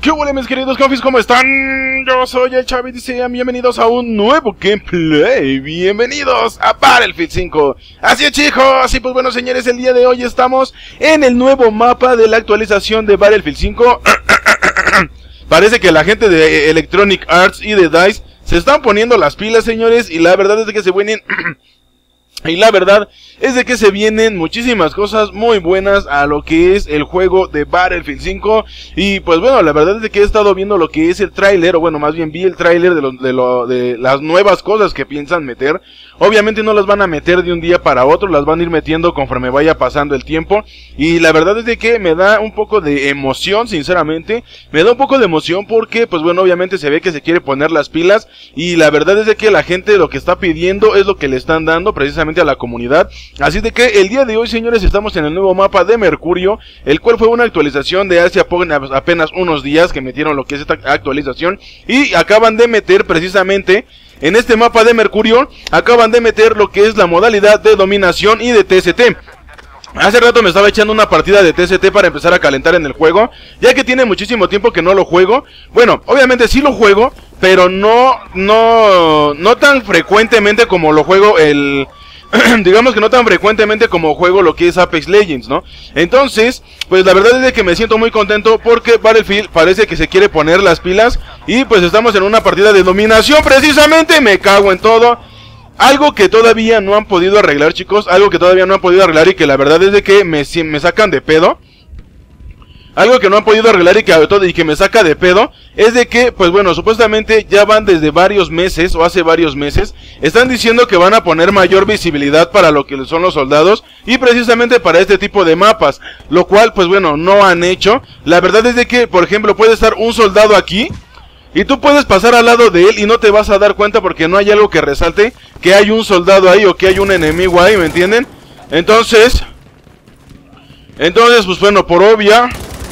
¿Qué huele, mis queridos confis? ¿Cómo están? Yo soy el Chavi y sean bienvenidos a un nuevo gameplay. Bienvenidos a Battlefield 5. Así es, chicos. Y pues bueno, señores, el día de hoy estamos en el nuevo mapa de la actualización de Battlefield 5. Parece que la gente de Electronic Arts y de DICE se están poniendo las pilas, señores. Y la verdad es que se vienen... se vienen muchísimas cosas muy buenas a lo que es el juego de Battlefield 5. Y pues bueno, la verdad es que he estado viendo lo que es el tráiler, o bueno, más bien vi el tráiler de las nuevas cosas que piensan meter. Obviamente no las van a meter de un día para otro, las van a ir metiendo conforme vaya pasando el tiempo. Y la verdad es de que me da un poco de emoción, sinceramente. Me da un poco de emoción porque, pues bueno, obviamente se ve que se quiere poner las pilas. Y la verdad es de que la gente lo que está pidiendo es lo que le están dando precisamente a la comunidad. Así de que el día de hoy, señores, estamos en el nuevo mapa de Mercurio, el cual fue una actualización de hace apenas unos días que metieron lo que es esta actualización. Y acaban de meter precisamente... en este mapa de Mercurio, acaban de meter lo que es la modalidad de dominación y de TST. Hace rato me estaba echando una partida de TST para empezar a calentar en el juego, ya que tiene muchísimo tiempo que no lo juego. Bueno, obviamente sí lo juego, pero no tan frecuentemente como lo juego digamos que no tan frecuentemente como juego lo que es Apex Legends, ¿no? Entonces, pues la verdad es de que me siento muy contento porque Battlefield parece que se quiere poner las pilas. Y pues estamos en una partida de dominación precisamente, me cago en todo. Algo que todavía no han podido arreglar, chicos, algo que todavía no han podido arreglar y que la verdad es de que me sacan de pedo. Algo que no han podido arreglar y que me saca de pedo es de que, pues bueno, supuestamente ya van desde varios meses, o hace varios meses, están diciendo que van a poner mayor visibilidad para lo que son los soldados y precisamente para este tipo de mapas, lo cual, pues bueno, no han hecho. La verdad es de que, por ejemplo, puede estar un soldado aquí y tú puedes pasar al lado de él y no te vas a dar cuenta porque no hay algo que resalte que hay un soldado ahí o que hay un enemigo ahí, ¿me entienden? Entonces, pues bueno, por obvia...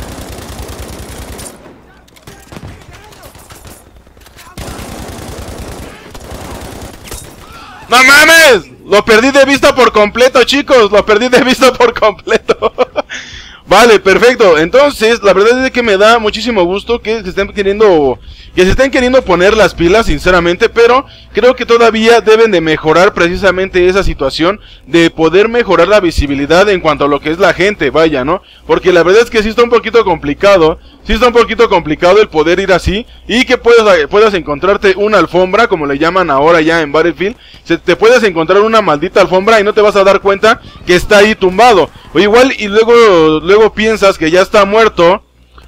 ¡No mames! Lo perdí de vista por completo, chicos. Lo perdí de vista por completo. Vale, perfecto. Entonces, la verdad es que me da muchísimo gusto que se estén queriendo poner las pilas, sinceramente. Pero creo que todavía deben de mejorar precisamente esa situación de poder mejorar la visibilidad en cuanto a lo que es la gente, vaya, ¿no? Porque la verdad es que sí está un poquito complicado. Sí está un poquito complicado el poder ir así y que puedas encontrarte una alfombra, como le llaman ahora ya en Battlefield. Te puedes encontrar una maldita alfombra y no te vas a dar cuenta que está ahí tumbado. O igual y luego piensas que ya está muerto.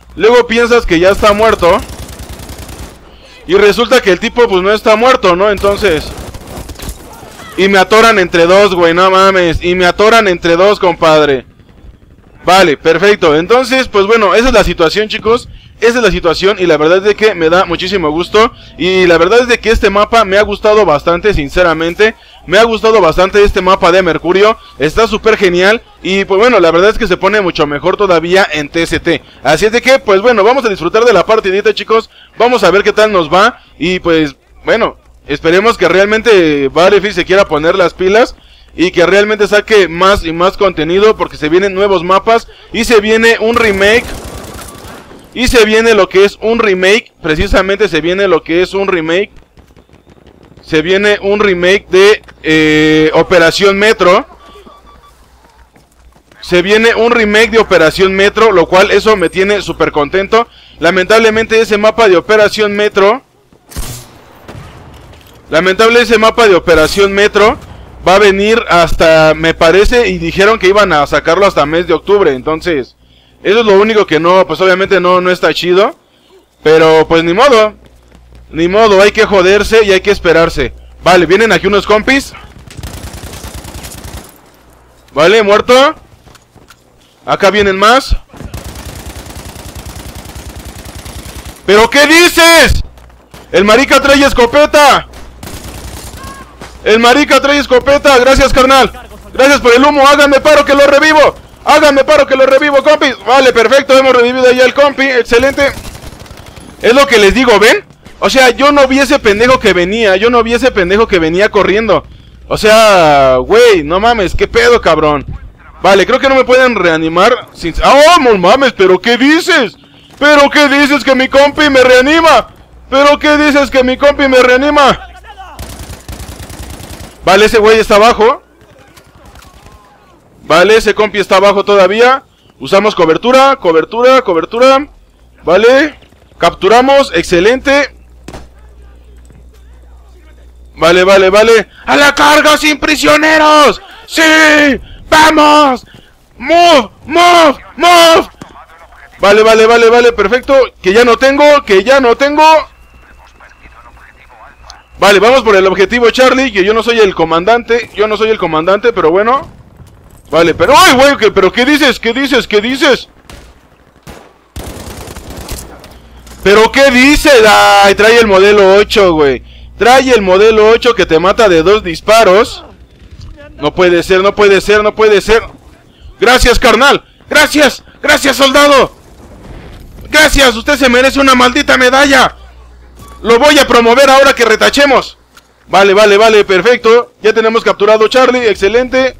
Y resulta que el tipo pues no está muerto, ¿no? Entonces... y me atoran entre dos, güey, no mames. Y me atoran entre dos, compadre. Vale, perfecto. Entonces, pues bueno, esa es la situación, chicos. Esa es la situación y la verdad es de que me da muchísimo gusto. Y la verdad es de que este mapa me ha gustado bastante, sinceramente. Me ha gustado bastante este mapa de Mercurio. Está súper genial. Y pues bueno, la verdad es que se pone mucho mejor todavía en TST. Así es de que, pues bueno, vamos a disfrutar de la partidita, chicos. Vamos a ver qué tal nos va. Y pues, bueno, esperemos que realmente Battlefield se quiera poner las pilas y que realmente saque más y más contenido, porque se vienen nuevos mapas y se viene un remake. Y se viene lo que es un remake, precisamente se viene lo que es un remake. Se viene un remake de Operación Metro. Se viene un remake de Operación Metro, lo cual eso me tiene súper contento. Lamentablemente ese mapa de Operación Metro va a venir hasta, me parece, y dijeron que iban a sacarlo hasta mes de octubre. Entonces, eso es lo único que no, pues obviamente no está chido. Pero pues ni modo, hay que joderse y hay que esperarse. Vale, vienen aquí unos compis. Vale, muerto. Acá vienen más. ¿Pero qué dices? El marica trae escopeta. Gracias, carnal. Gracias por el humo, háganme paro que lo revivo. Compis. Vale, perfecto, hemos revivido ya el compi, excelente. Es lo que les digo, ¿ven? O sea, yo no vi ese pendejo que venía corriendo. O sea, güey, no mames, qué pedo, cabrón. Vale, creo que no me pueden reanimar sin... ¡Oh, no mames! ¿Pero qué dices? ¿Pero qué dices que mi compi me reanima? ¿Pero qué dices que mi compi me reanima? Vale, ese güey está abajo. Vale, ese compi está abajo todavía. Usamos cobertura, cobertura, cobertura. Vale, capturamos, excelente. Vale, vale, vale. ¡A la carga sin prisioneros! ¡Sí! ¡Vamos! ¡Move! ¡Move! ¡Move! Vale, vale, vale, vale, perfecto. Que ya no tengo, que ya no tengo. Vale, vamos por el objetivo Charlie. Que yo no soy el comandante. Yo no soy el comandante, pero bueno. Vale, pero... ¡Ay, güey! ¿Pero qué dices? ¿Qué dices? ¿Qué dices? ¿Pero qué dices? ¡Ay! Trae el modelo 8, güey. Trae el modelo 8 que te mata de 2 disparos. No puede ser, no puede ser, no puede ser. Gracias, carnal. Gracias, gracias, soldado. Gracias, usted se merece una maldita medalla. Lo voy a promover ahora que retachemos. Vale, vale, vale, perfecto. Ya tenemos capturado Charlie, excelente.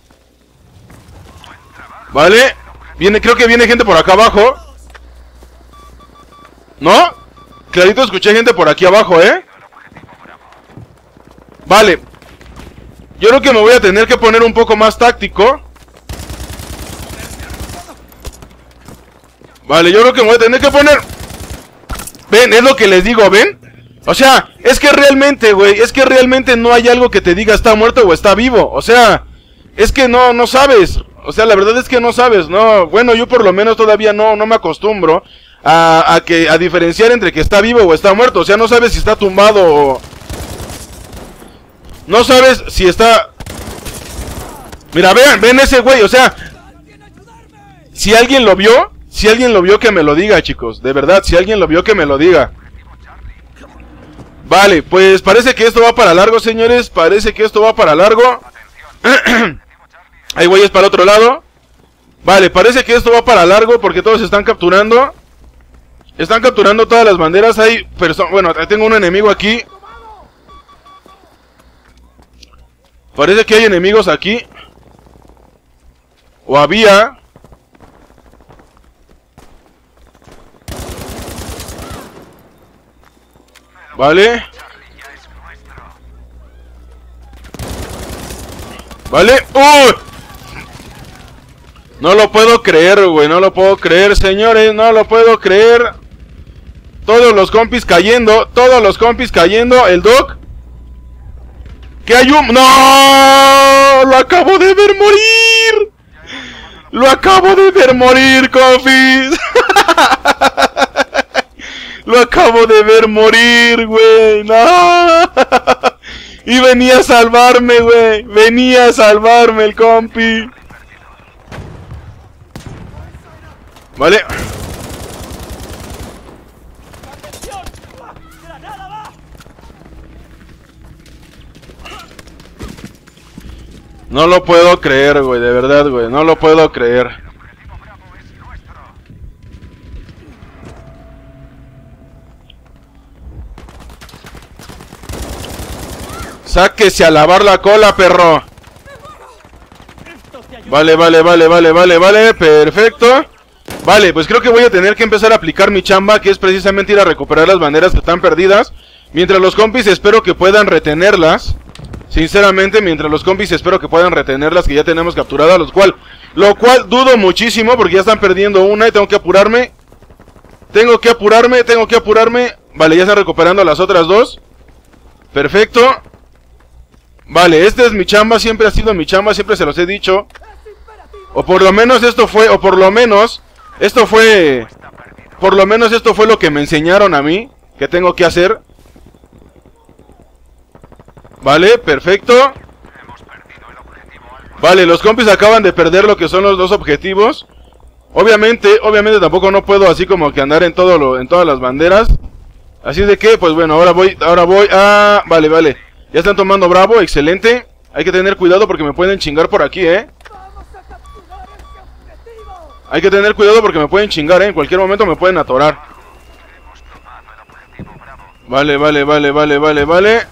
Vale. Creo que viene gente por acá abajo. ¿No? Clarito escuché gente por aquí abajo, ¿eh? Vale. Yo creo que me voy a tener que poner un poco más táctico. Vale, yo creo que me voy a tener que poner... Ven, es lo que les digo, ¿ven? O sea, es que realmente, güey, es que realmente no hay algo que te diga está muerto o está vivo. O sea, es que no sabes. O sea, la verdad es que no sabes, no. Bueno, yo por lo menos todavía no me acostumbro a diferenciar entre que está vivo o está muerto. O sea, no sabes si está tumbado o... No sabes si está... Mira, ven ese güey, o sea... Si alguien lo vio... Si alguien lo vio, que me lo diga, chicos. De verdad, si alguien lo vio, que me lo diga. Vale, pues parece que esto va para largo, señores. Parece que esto va para largo. Hay güeyes para otro lado. Vale, parece que esto va para largo porque todos se están capturando. Están capturando todas las banderas. Hay personas... Bueno, tengo un enemigo aquí. Parece que hay enemigos aquí. O había... Vale. Vale. ¡Uy! No lo puedo creer, güey. No lo puedo creer, señores. No lo puedo creer. Todos los compis cayendo. Todos los compis cayendo. El Doc. ¿Qué hay un...? ¡No! Lo acabo de ver morir. Lo acabo de ver morir, compis. Lo acabo de ver morir, güey. No. Y venía a salvarme, güey. Venía a salvarme el compi. Vale. No lo puedo creer, güey. De verdad, güey. No lo puedo creer. Sáquese a lavar la cola, perro. Vale, vale, vale, vale, vale, vale. Perfecto. Vale, pues creo que voy a tener que empezar a aplicar mi chamba, que es precisamente ir a recuperar las banderas que están perdidas. Mientras los compis espero que puedan retenerlas. Sinceramente, mientras los compis espero que puedan retenerlas, que ya tenemos capturadas, lo cual dudo muchísimo porque ya están perdiendo una y tengo que apurarme. Tengo que apurarme. Vale, ya están recuperando las otras dos. Perfecto. Vale, esta es mi chamba, siempre ha sido mi chamba, siempre se los he dicho. O por lo menos esto fue lo que me enseñaron a mí, que tengo que hacer. Vale, perfecto. Vale, los compis acaban de perder lo que son los dos objetivos. Obviamente tampoco no puedo así como que andar en todas las banderas. Así de que, pues bueno, ahora voy a... Vale, vale. Ya están tomando Bravo, excelente. Hay que tener cuidado porque me pueden chingar por aquí, Hay que tener cuidado porque me pueden chingar, En cualquier momento me pueden atorar. Vale, vale, vale, vale, vale, vale.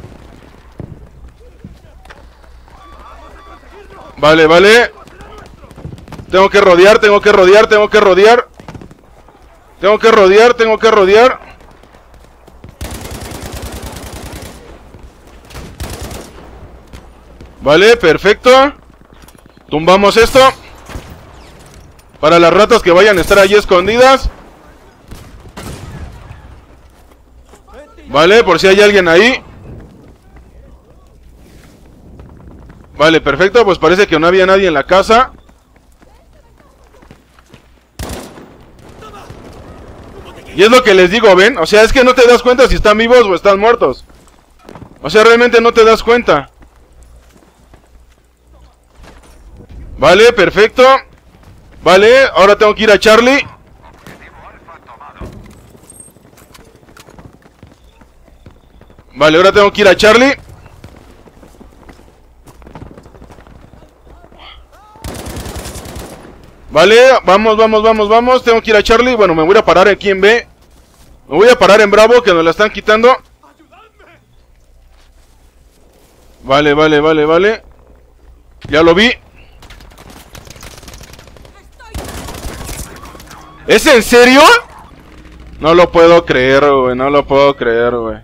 Vale, vale. Tengo que rodear. Tengo que rodear, tengo que rodear. Vale, perfecto. Tumbamos esto. Para las ratas que vayan a estar allí escondidas. Vale, por si hay alguien ahí. Vale, perfecto, pues parece que no había nadie en la casa. Y es lo que les digo, ¿ven? O sea, es que no te das cuenta si están vivos o están muertos. O sea, realmente no te das cuenta. Vale, perfecto. Vale, ahora tengo que ir a Charlie. Vale, ahora tengo que ir a Charlie. Vale, vamos, vamos, vamos, vamos. Tengo que ir a Charlie. Bueno, me voy a parar aquí en B. Me voy a parar en Bravo, que nos la están quitando. Vale, vale, vale, vale. Ya lo vi. ¿Es en serio? No lo puedo creer, güey. No lo puedo creer, güey.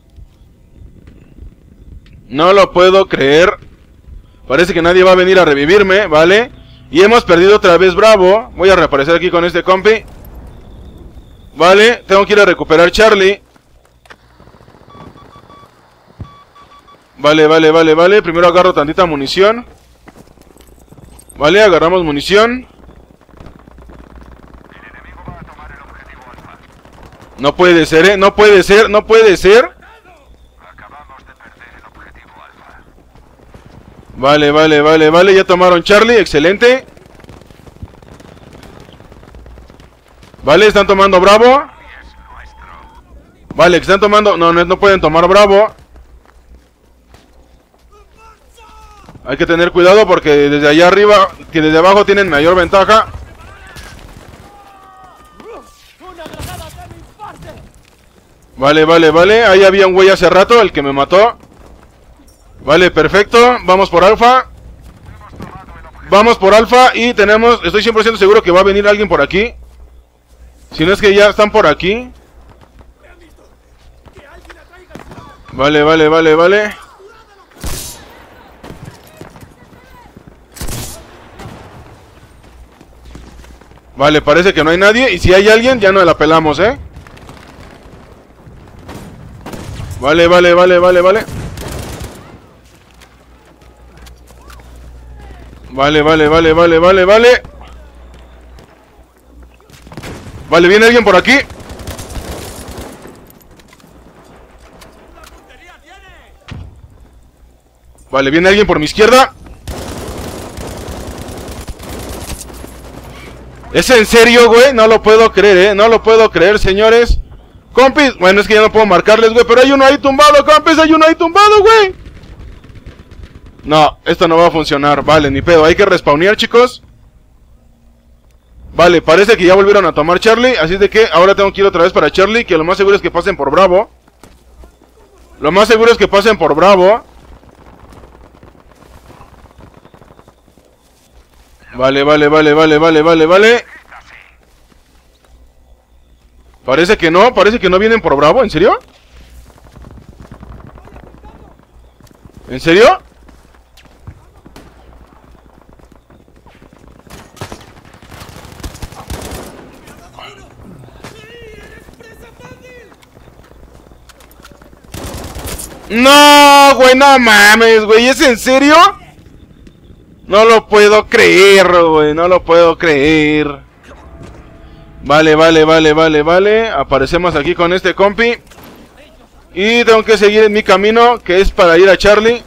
No lo puedo creer. Parece que nadie va a venir a revivirme, ¿vale? Y hemos perdido otra vez Bravo. Voy a reaparecer aquí con este compi. Vale, tengo que ir a recuperar Charlie. Vale, vale, vale, vale. Primero agarro tantita munición. Vale, agarramos munición. No puede ser, no puede ser, no puede ser. Vale, vale, vale, vale. Ya tomaron Charlie, excelente. Vale, están tomando Bravo. Vale, están tomando... No, no pueden tomar Bravo. Hay que tener cuidado porque desde allá arriba, que desde abajo tienen mayor ventaja. Vale, vale, vale. Ahí había un güey hace rato, el que me mató. Vale, perfecto. Vamos por Alfa. Vamos por Alfa y tenemos... Estoy 100% seguro que va a venir alguien por aquí. Si no es que ya están por aquí. Vale, vale, vale, vale. Vale, parece que no hay nadie. Y si hay alguien, ya no la pelamos, ¿eh? Vale, vale, vale, vale, vale. Vale, vale, vale, vale, vale, vale. Vale, viene alguien por aquí. Vale, viene alguien por mi izquierda. ¿Es en serio, güey? No lo puedo creer, no lo puedo creer, señores. Compis, bueno, es que ya no puedo marcarles, güey. Pero hay uno ahí tumbado, compis, hay uno ahí tumbado, güey. No, esto no va a funcionar. Vale, ni pedo, hay que respawnear, chicos. Vale, parece que ya volvieron a tomar Charlie. Así de que ahora tengo que ir otra vez para Charlie. Que lo más seguro es que pasen por Bravo. Lo más seguro es que pasen por Bravo. Vale, vale, vale, vale, vale, vale, vale. Parece que no vienen por Bravo, ¿en serio? ¿En serio? No, güey, no mames, güey, ¿es en serio? No lo puedo creer, güey, no lo puedo creer. Vale, vale, vale, vale, vale. Aparecemos aquí con este compi. Y tengo que seguir en mi camino, que es para ir a Charlie.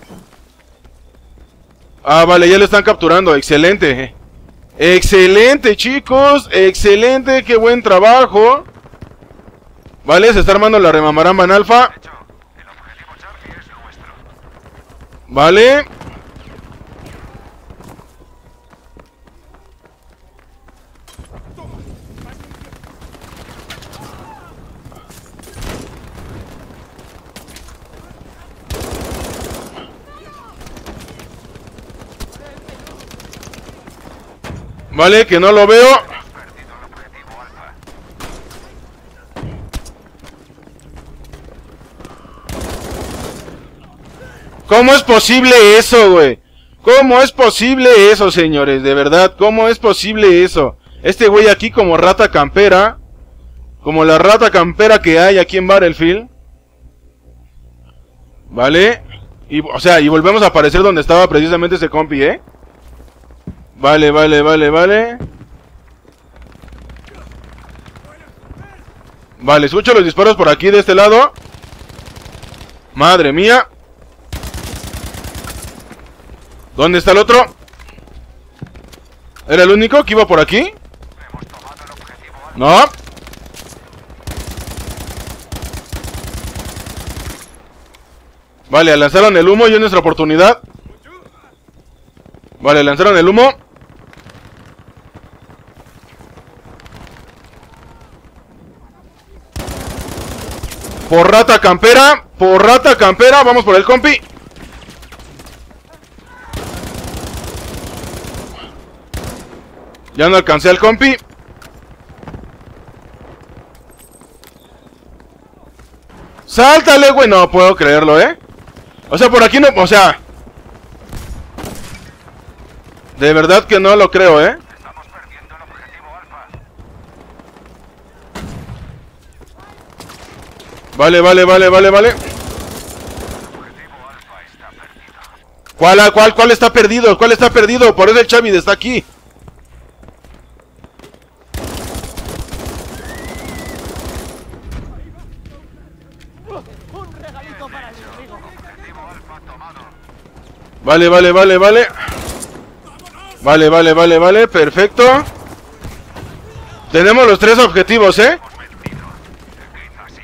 Ah, vale, ya lo están capturando, excelente. Excelente, chicos, excelente, qué buen trabajo. Vale, se está armando la remamaramba en Alfa. Vale. Vale, que no lo veo. ¿Cómo es posible eso, güey? ¿Cómo es posible eso, señores? De verdad, ¿cómo es posible eso? Este güey aquí como rata campera. Como la rata campera que hay aquí en Battlefield. Vale. Y, o sea, y volvemos a aparecer donde estaba precisamente ese compi, ¿eh? Vale, vale, vale, vale. Vale, escucho los disparos por aquí de este lado. Madre mía. ¿Dónde está el otro? ¿Era el único que iba por aquí? No. Vale, lanzaron el humo y es nuestra oportunidad. Vale, lanzaron el humo. Por rata campera, vamos por el compi. Ya no alcancé al compi. Sáltale, güey, no puedo creerlo, O sea, por aquí no, o sea, de verdad que no lo creo, Estamos perdiendo el objetivo Alfa. Vale, vale, vale, vale, vale. El objetivo Alfa está perdido. ¿Cuál está perdido? ¿Cuál está perdido? Por eso el Xavi está aquí. Un regalito para el enemigo. Objetivo Alfa tomado. Vale, vale, vale, vale. Vale, vale, vale, vale, perfecto. Tenemos los 3 objetivos, Hemos vencido. Seguid así.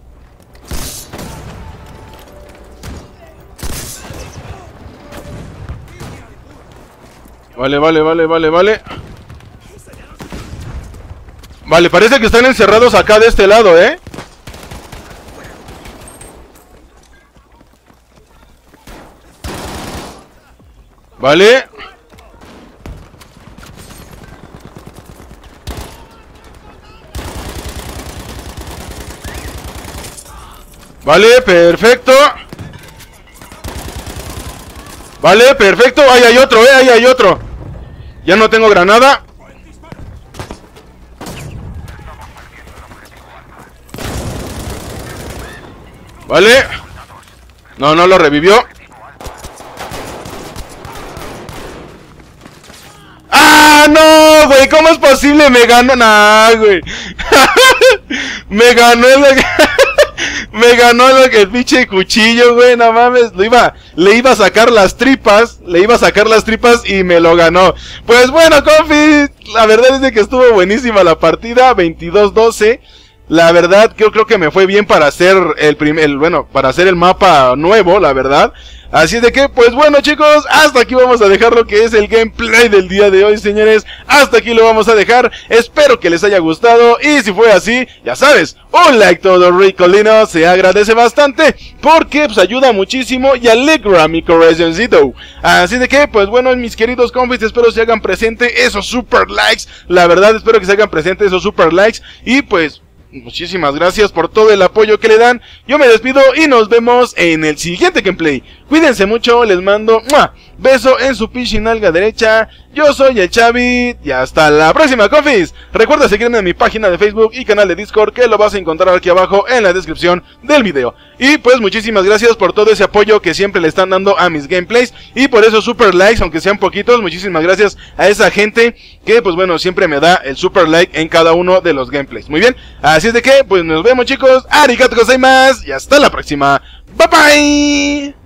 Vale, vale, vale, vale, vale. Vale, parece que están encerrados acá de este lado, Vale. Vale, perfecto. Vale, perfecto. Ahí hay otro, ahí hay otro. Ya no tengo granada. Vale. No, no lo revivió. ¡Ah, no, güey! ¿Cómo es posible? Me ganó. Nah, güey. Me ganó el... Me ganó el pinche cuchillo, güey, no mames, le iba a sacar las tripas, y me lo ganó. Pues bueno, confi, la verdad es de que estuvo buenísima la partida, 22-12. La verdad, yo creo que me fue bien para hacer para hacer el mapa nuevo, la verdad. Así de que, pues bueno chicos, hasta aquí vamos a dejar lo que es el gameplay del día de hoy, señores. Hasta aquí lo vamos a dejar, espero que les haya gustado. Y si fue así, ya sabes, un like todo ricolino se agradece bastante, porque pues ayuda muchísimo y alegra mi corazoncito. Así de que, pues bueno, mis queridos confis, espero se hagan presente esos super likes. La verdad, espero que se hagan presente esos super likes. Y pues... muchísimas gracias por todo el apoyo que le dan. Yo me despido y nos vemos en el siguiente gameplay. Cuídense mucho, les mando beso en su pinche nalga derecha. Yo soy el Xavi y hasta la próxima, confis. Recuerda seguirme en mi página de Facebook y canal de Discord, que lo vas a encontrar aquí abajo en la descripción del video. Y pues muchísimas gracias por todo ese apoyo que siempre le están dando a mis gameplays, y por esos super likes, aunque sean poquitos. Muchísimas gracias a esa gente que pues bueno, siempre me da el super like en cada uno de los gameplays. Muy bien, así es de que pues nos vemos chicos, arigato gozaimasu y hasta la próxima. Bye bye.